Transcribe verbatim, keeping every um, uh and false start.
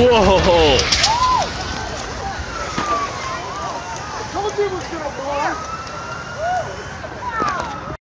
Whoa! I told you it was gonna blow.